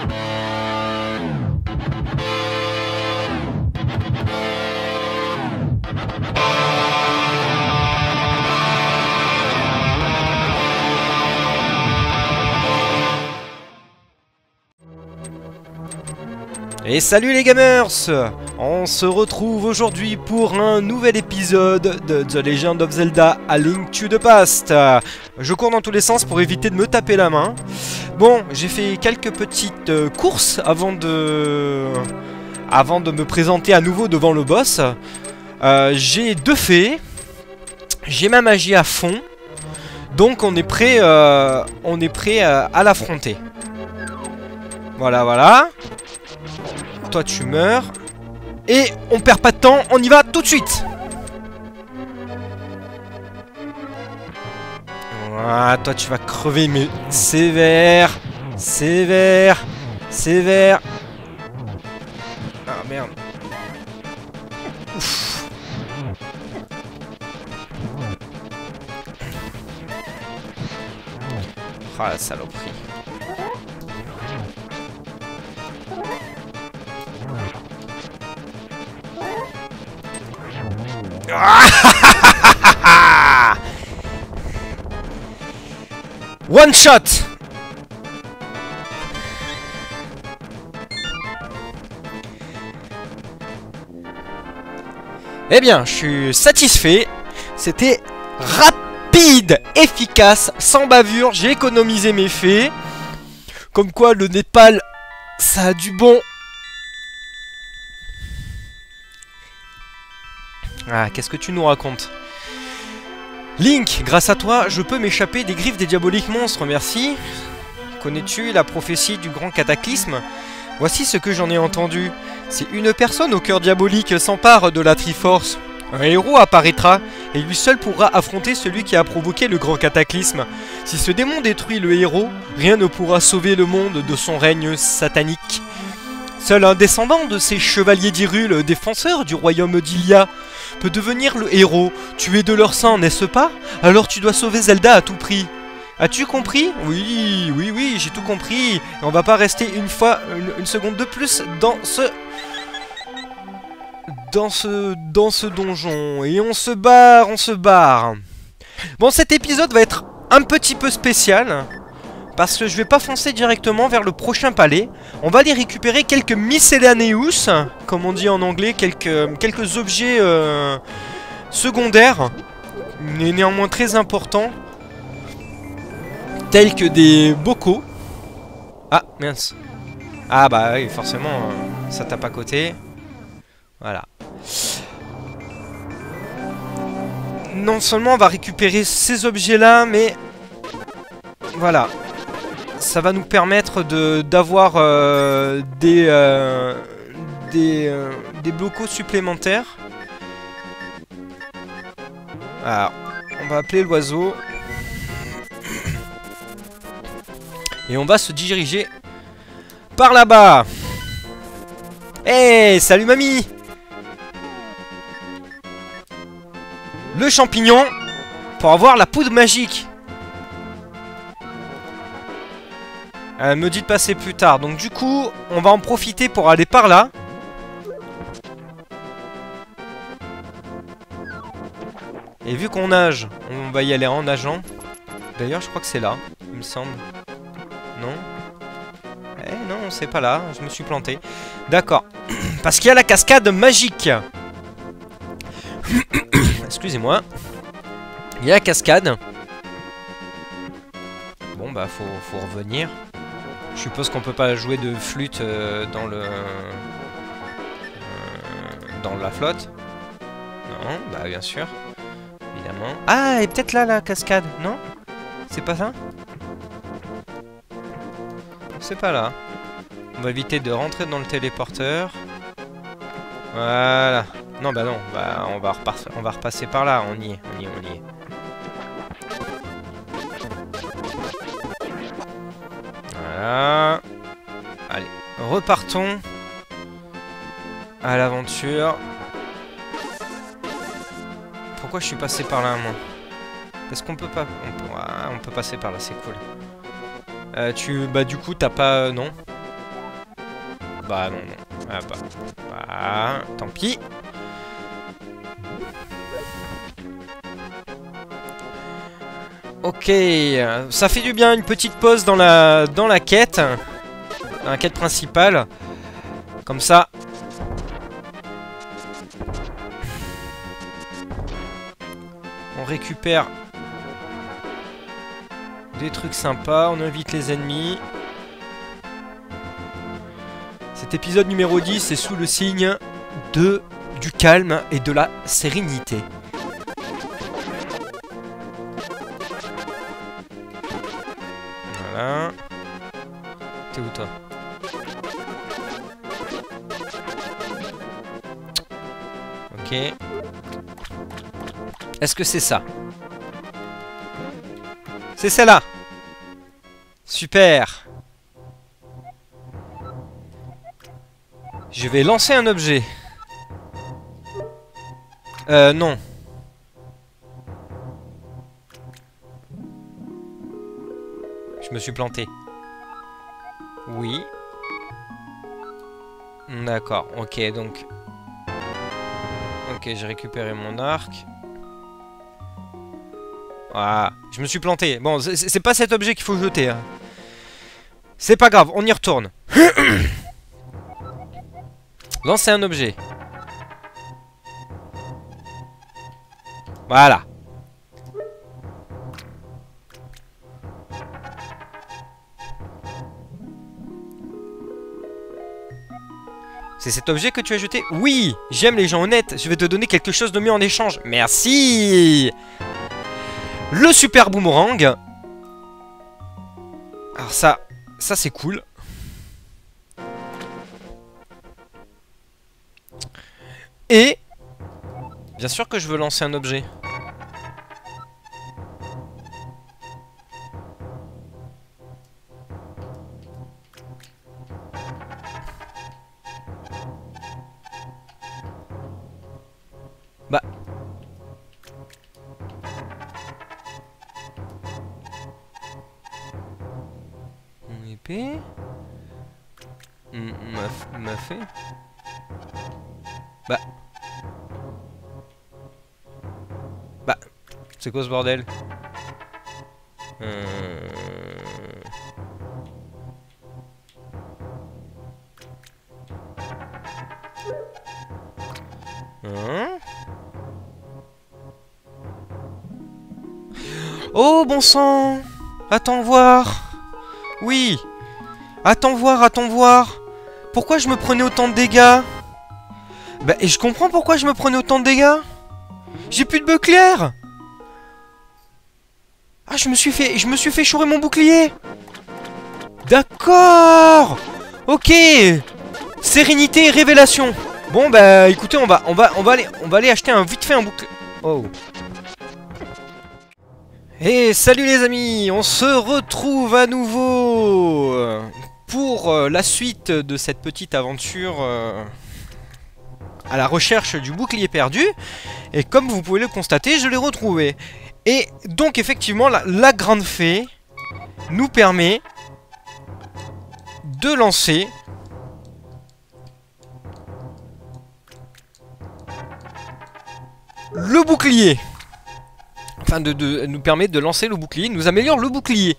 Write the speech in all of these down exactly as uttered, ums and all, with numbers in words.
Et salut les gamers! On se retrouve aujourd'hui pour un nouvel épisode de The Legend of Zelda A Link to the Past. Je cours dans tous les sens pour éviter de me taper la main. Bon, j'ai fait quelques petites euh, courses avant de... avant de me présenter à nouveau devant le boss. Euh, j'ai deux fées. J'ai ma magie à fond. Donc on est prêt, euh, on est prêt euh, à l'affronter. Voilà, voilà. Toi tu meurs. Et on perd pas de temps, on y va tout de suite. Voilà, toi tu vas crever, mais sévère. Sévère. Sévère. Ah merde. Ouf. Ah la saloperie. One shot. Eh bien, je suis satisfait. C'était rapide, efficace, sans bavure. J'ai économisé mes fées. Comme quoi, le Népal, ça a du bon. Ah, qu'est-ce que tu nous racontes? Link, grâce à toi, je peux m'échapper des griffes des diaboliques monstres, merci. Connais-tu la prophétie du grand cataclysme? Voici ce que j'en ai entendu. Si une personne au cœur diabolique s'empare de la Triforce, un héros apparaîtra, et lui seul pourra affronter celui qui a provoqué le grand cataclysme. Si ce démon détruit le héros, rien ne pourra sauver le monde de son règne satanique. Seul un descendant de ces chevaliers d'Hyrule, défenseurs du royaume d'Hylia, peut devenir le héros. Tu es de leur sang, n'est-ce pas? Alors tu dois sauver Zelda à tout prix. As-tu compris? Oui, oui, oui, j'ai tout compris. Et on va pas rester une fois, une, une seconde de plus dans ce... Dans ce... Dans ce donjon. Et on se barre, on se barre. Bon, cet épisode va être un petit peu spécial. Parce que je vais pas foncer directement vers le prochain palais. On va aller récupérer quelques miscellaneous, comme on dit en anglais, quelques, quelques objets euh, secondaires, mais néanmoins très importants, tels que des bocaux. Ah, mince. Ah bah oui, forcément, euh, ça tape à côté. Voilà. Non seulement on va récupérer ces objets-là, mais... Voilà. Ça va nous permettre de d'avoir euh, des, euh, des, euh, des blocos supplémentaires. Alors, on va appeler l'oiseau. Et on va se diriger par là-bas. Hey, salut mamie! Le champignon pour avoir la poudre magique. Elle me dit de passer plus tard. Donc du coup, on va en profiter pour aller par là. Et vu qu'on nage, on va y aller en nageant. D'ailleurs, je crois que c'est là, il me semble. Non? Eh non, c'est pas là, je me suis planté. D'accord. Parce qu'il y a la cascade magique. Excusez-moi. Il y a la cascade. Bon bah, faut, faut revenir. Je suppose qu'on peut pas jouer de flûte euh, dans le... Euh, dans la flotte. Non, bah bien sûr. Évidemment. Ah, et peut-être là la cascade, non? C'est pas ça? C'est pas là. On va éviter de rentrer dans le téléporteur. Voilà. Non, bah non, bah, on, va repasser, on va repasser par là, on y est, on y est, on y est. Voilà. Allez, repartons à l'aventure. Pourquoi je suis passé par là, moi? Parce qu'on peut pas... On peut, ah, on peut passer par là, c'est cool. Euh, tu... Bah du coup, t'as pas... Euh, non. Bah non, non. Ah bah. Bah, tant pis. Ok, ça fait du bien, une petite pause dans la, dans la quête. Dans la quête principale. Comme ça. On récupère des trucs sympas, on invite les ennemis. Cet épisode numéro dix est sous le signe de, du calme et de la sérénité. Voilà. T'es où toi? Ok. Est-ce que c'est ça? C'est celle-là. Super. Je vais lancer un objet. Euh, non. Je me suis planté. Oui. D'accord, ok, donc... Ok, j'ai récupéré mon arc. Ah, je me suis planté. Bon, c'est pas cet objet qu'il faut jeter. Hein. C'est pas grave, on y retourne. Lancer un objet. Voilà. C'est cet objet que tu as jeté? Oui, j'aime les gens honnêtes. Je vais te donner quelque chose de mieux en échange. Merci. Le super boomerang. Alors ça, ça c'est cool. Et bien sûr que je veux lancer un objet. Bah. Mon épée. M'a fait. Bah. Bah. C'est quoi ce bordel? euh... Hein? Oh bon sang! Attends voir! Oui! Attends voir, attends voir! Pourquoi je me prenais autant de dégâts? Bah et je comprends pourquoi je me prenais autant de dégâts! J'ai plus de bouclier! Ah je me suis fait. Je me suis fait chourer mon bouclier! D'accord! Ok! Sérénité et révélation! Bon bah écoutez, on va on va on va aller on va aller acheter un vite fait un bouclier. Oh. Et salut les amis, on se retrouve à nouveau pour euh, la suite de cette petite aventure euh, à la recherche du bouclier perdu. Et comme vous pouvez le constater, je l'ai retrouvé. Et donc effectivement, la, la grande fée nous permet de lancer le bouclier. Enfin, de, de, elle nous permet de lancer le bouclier, nous améliore le bouclier.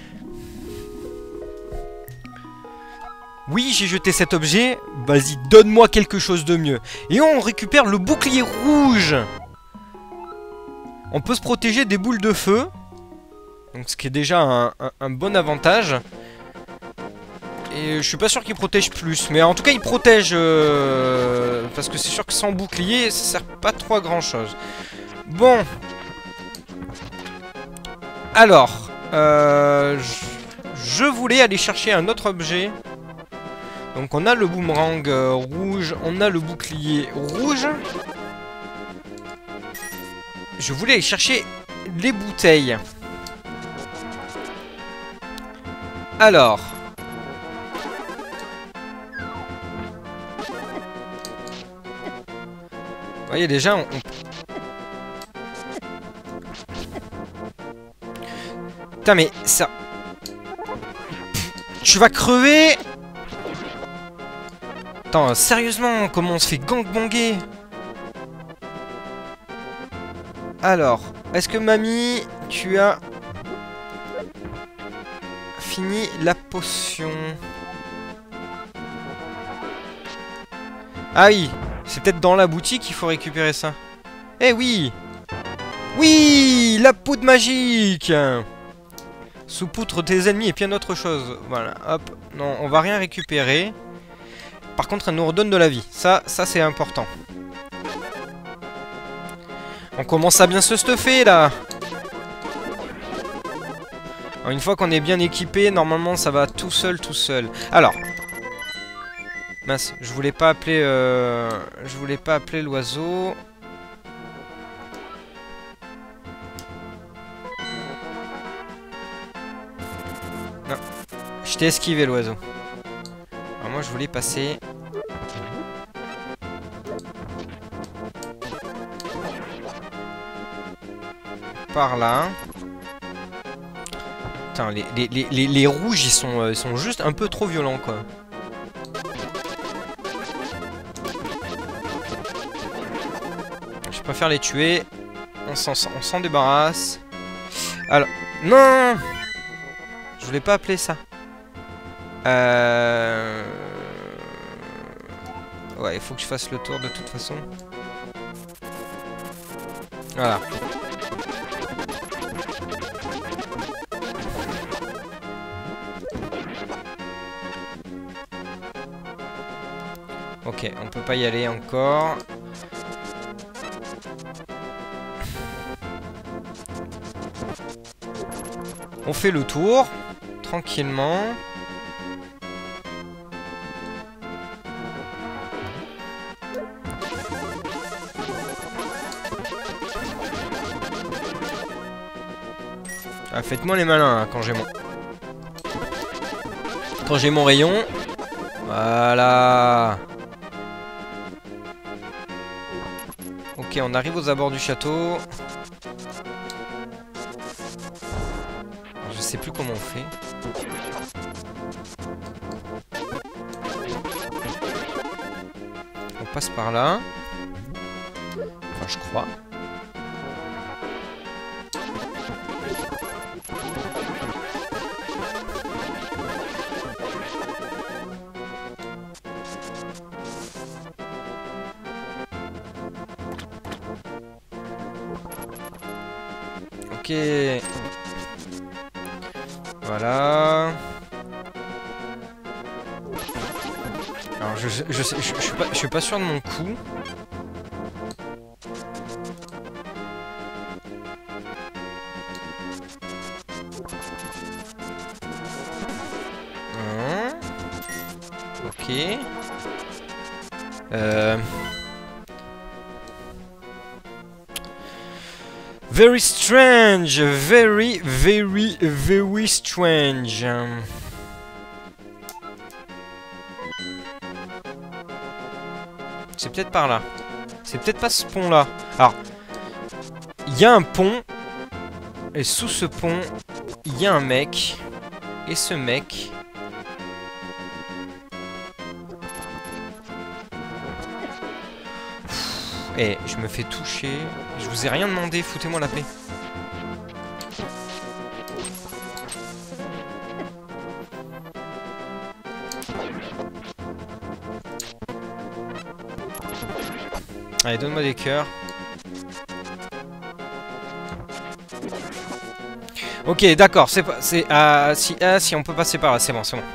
Oui, j'ai jeté cet objet. Vas-y, donne-moi quelque chose de mieux. Et on récupère le bouclier rouge. On peut se protéger des boules de feu. Donc, ce qui est déjà un, un, un bon avantage. Et je suis pas sûr qu'il protège plus. Mais en tout cas, il protège. Euh, parce que c'est sûr que sans bouclier, ça sert pas trop à grand chose. Bon. Alors. Euh, je voulais aller chercher un autre objet. Donc on a le boomerang euh, rouge, on a le bouclier rouge. Je voulais aller chercher les bouteilles. Alors. Vous voyez déjà, on... Putain mais ça... Tu vas crever. Attends, sérieusement, comment on se fait gangbanger? Alors, est-ce que mamie, tu as fini la potion? Ah oui, c'est peut-être dans la boutique qu'il faut récupérer ça. Eh oui! Oui! La poudre magique! Sous-poutre tes ennemis et bien autre chose. Voilà, hop. Non, on va rien récupérer. Par contre, elle nous redonne de la vie. Ça, ça c'est important. On commence à bien se stuffer, là. Alors, une fois qu'on est bien équipé, normalement, ça va tout seul, tout seul. Alors. Mince, je voulais pas appeler... Euh, je voulais pas appeler l'oiseau... Non. Je t'ai esquivé l'oiseau. Alors moi je voulais passer... par là. Putain, les, les, les, les, les rouges ils sont, euh, ils sont juste un peu trop violents quoi. Je préfère les tuer. On s'en débarrasse. Alors... Non! Je voulais pas appeler ça. Euh... Ouais, il faut que je fasse le tour de toute façon. Voilà. Ok, on peut pas y aller encore. On fait le tour, tranquillement. Ah, faites-moi les malins hein, quand j'ai mon... Quand j'ai mon rayon. Voilà. Ok, on arrive aux abords du château. Je sais plus comment on fait. On passe par là. Enfin, je crois. Ok. Voilà. Alors je je, je, je, je, je suis pas je suis pas sûr de mon coup. Hein. Ok. Euh. Very strange, very, very, very strange. C'est peut-être par là. C'est peut-être pas ce pont-là. Alors, il y a un pont. Et sous ce pont, il y a un mec. Et ce mec... Eh, je me fais toucher. Je vous ai rien demandé, foutez-moi la paix. Allez, donne-moi des cœurs. Ok, d'accord, c'est pas... c'est ah, si, ah, si on peut passer par là, c'est bon, c'est bon.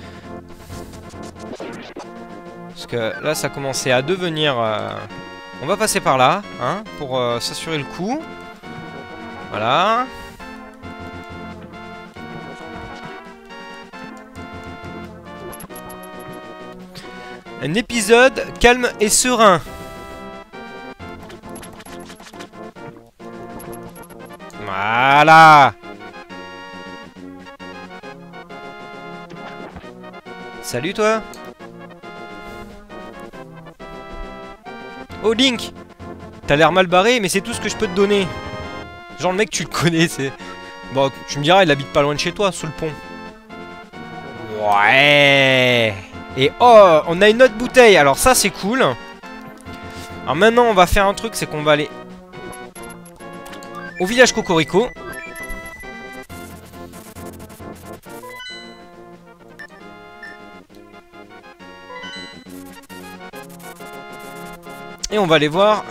Parce que là, ça commençait à devenir... Euh... On va passer par là, hein, pour euh, s'assurer le coup. Voilà. Un épisode calme et serein. Voilà. Salut toi. Oh Link, t'as l'air mal barré, mais c'est tout ce que je peux te donner. Genre le mec tu le connais, c'est... Bon, tu me diras, il habite pas loin de chez toi, sous le pont. Ouais. Et oh, on a une autre bouteille. Alors ça, c'est cool. Alors maintenant, on va faire un truc, c'est qu'on va aller au village Cocorico. Et on va aller voir...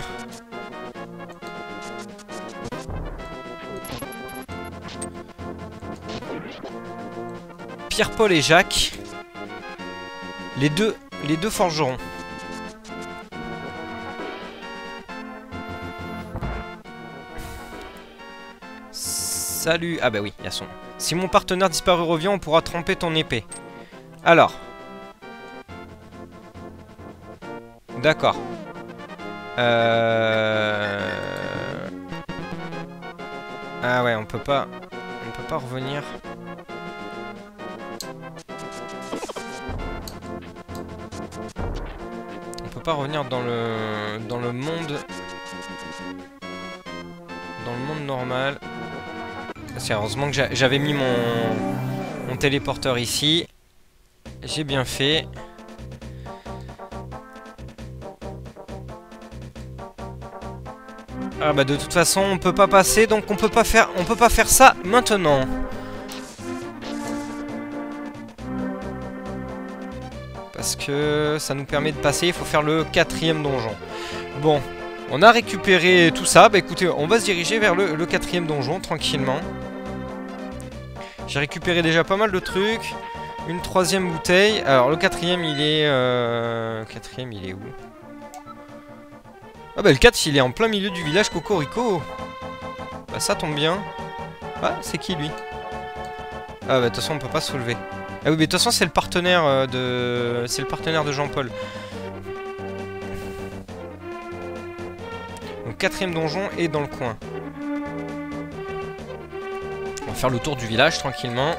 Pierre-Paul et Jacques. Les deux, les deux forgerons. Salut. Ah bah oui, il y a son. Si mon partenaire disparu revient, on pourra tremper ton épée. Alors. D'accord. Euh... Ah ouais, on peut pas... On peut pas revenir... On peut pas revenir dans le... Dans le monde... Dans le monde normal. C'est heureusement que j'avais mis mon... Mon téléporteur ici. J'ai bien fait. Ah bah de toute façon on peut pas passer, donc on peut pas faire on peut pas faire ça maintenant. Parce que ça nous permet de passer, il faut faire le quatrième donjon. Bon, on a récupéré tout ça, bah écoutez, on va se diriger vers le, le quatrième donjon tranquillement. J'ai récupéré déjà pas mal de trucs. Une troisième bouteille. Alors le quatrième il est... Euh... Quatrième il est où? Ah bah le quatre il est en plein milieu du village Cocorico. Bah ça tombe bien. Ah c'est qui lui? Ah bah de toute façon on peut pas se soulever. Ah oui mais de toute façon c'est le partenaire euh, de... C'est le partenaire de Jean-Paul. Donc quatrième donjon est dans le coin. On va faire le tour du village tranquillement.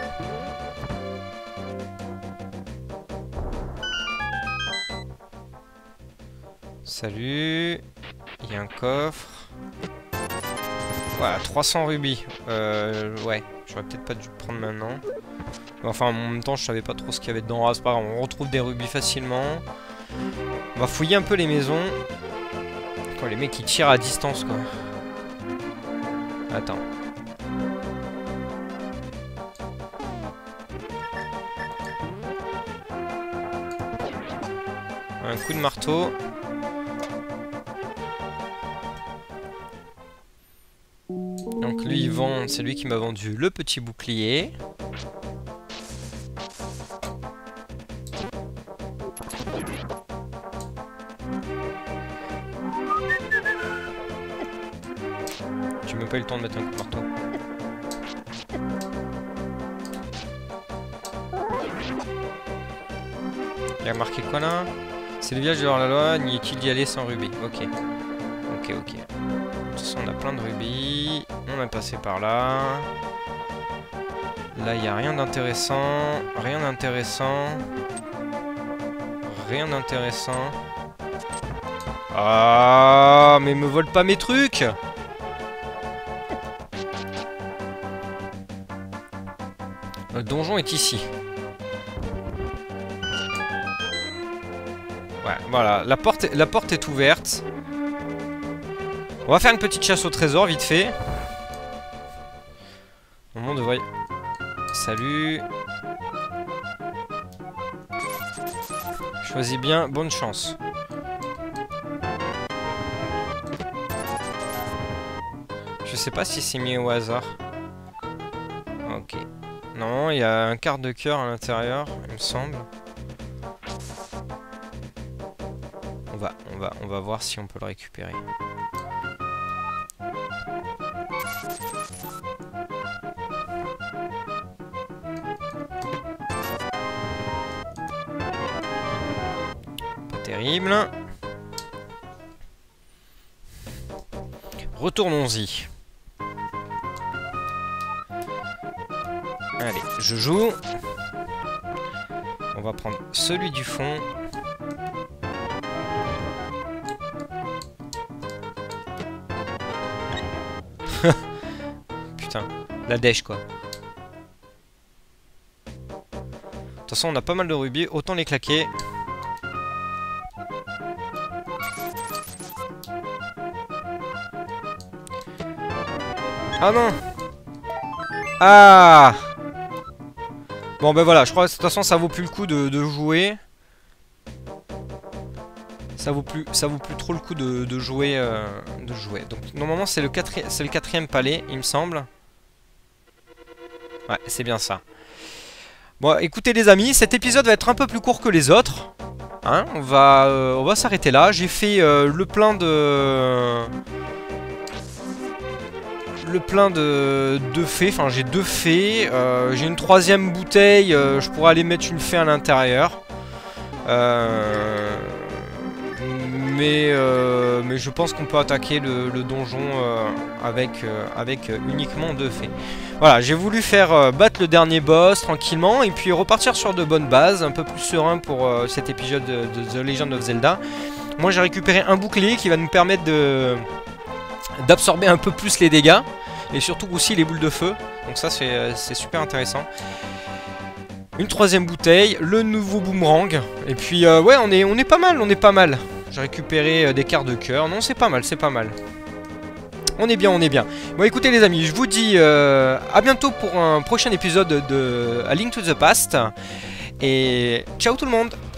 Salut. Il y a un coffre. Voilà, trois cents rubis. Euh, ouais, j'aurais peut-être pas dû le prendre maintenant. Enfin, en même temps, je savais pas trop ce qu'il y avait dedans. Ah, c'est pas grave, on retrouve des rubis facilement. On va fouiller un peu les maisons. Oh, les mecs, ils tirent à distance, quoi. Attends. Un coup de marteau. Donc lui il vend, c'est lui qui m'a vendu le petit bouclier. J'ai même pas eu le temps de mettre un coup de marteau. Il a marqué quoi là? C'est le village de Hors-la-Loi, n'y est-il d'y aller sans rubis? Ok. Ok, ok. De toute façon, on a plein de rubis. On est passé par là. Là, il n'y a rien d'intéressant. Rien d'intéressant. Rien d'intéressant. Ah, mais me vole pas mes trucs! Le donjon est ici. Ouais, voilà. La porte, la porte est ouverte. On va faire une petite chasse au trésor, vite fait. On devrait... Salut. Choisis bien, bonne chance. Je sais pas si c'est mis au hasard. Ok. Non, il y a un quart de cœur à l'intérieur, il me semble. On va, on va, on va voir si on peut le récupérer. Pas terrible. Retournons-y. Allez, je joue. On va prendre celui du fond. Putain, la dèche quoi. De toute façon, on a pas mal de rubis, autant les claquer. Ah non! Ah! Bon ben voilà, je crois que de toute façon ça vaut plus le coup de, de jouer. Ça vaut plus, ça vaut plus trop le coup de, de jouer, euh, de jouer. Donc normalement c'est le quatrième, c'est le quatrième palais, il me semble. Ouais, c'est bien ça. Bon, écoutez les amis, cet épisode va être un peu plus court que les autres. Hein, on va, euh, on va s'arrêter là. J'ai fait euh, le plein de, le plein de, de fées. Enfin, j'ai deux fées. Euh, j'ai une troisième bouteille. Euh, je pourrais aller mettre une fée à l'intérieur. Euh... Mais, euh, mais je pense qu'on peut attaquer le, le donjon euh, avec, euh, avec euh, uniquement deux fées. Voilà, j'ai voulu faire euh, battre le dernier boss tranquillement et puis repartir sur de bonnes bases, un peu plus serein pour euh, cet épisode de, de The Legend of Zelda. Moi j'ai récupéré un bouclier qui va nous permettre de d'absorber un peu plus les dégâts et surtout aussi les boules de feu. Donc ça c'est super intéressant. Une troisième bouteille, le nouveau boomerang. Et puis euh, ouais, on est, on est pas mal, on est pas mal. J'ai récupéré euh, des quarts de cœur. Non, c'est pas mal, c'est pas mal. On est bien, on est bien. Bon, écoutez les amis, je vous dis euh, à bientôt pour un prochain épisode de A Link to the Past. Et ciao tout le monde!